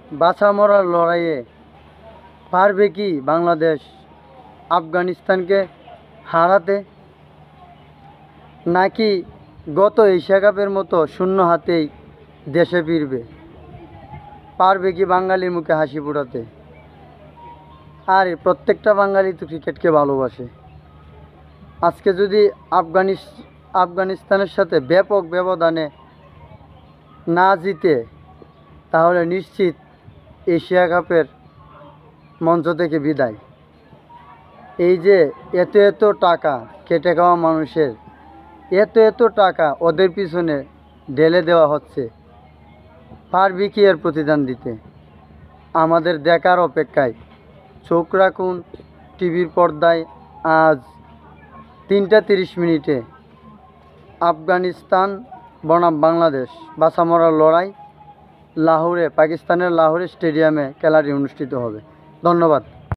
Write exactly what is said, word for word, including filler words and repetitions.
বাঁচা মরার লড়াইয়ে পারবে কি বাংলাদেশ আফগানিস্তানকে হারাতে, নাকি গত এশিয়া কাপের মতো শূন্য হাতেই দেশে ফিরবে? পারবে কি বাঙালির মুখে হাসি ফোটাতে? আর প্রত্যেকটা বাঙালি তো ক্রিকেটকে ভালোবাসে। আজকে যদি আফগানিস আফগানিস্তানের সাথে ব্যাপক ব্যবধানে না জিতে, তাহলে নিশ্চিত এশিয়া কাপের মঞ্চ থেকে বিদায়। এই যে এত এত টাকা খেটে খাওয়া মানুষের এত এত টাকা ওদের পিছনে ঢেলে দেওয়া হচ্ছে, পারবে কি এর প্রতিদান দিতে? আমাদের দেখার অপেক্ষায়। চোখ রাখুন টিভির পর্দায়। আজ তিনটা তিরিশ মিনিটে আফগানিস্তান বনাম বাংলাদেশ বাঁচা মরার লড়াই লাহোরে, পাকিস্তানের লাহোরে স্টেডিয়ামে খেলাটি অনুষ্ঠিত হবে। ধন্যবাদ।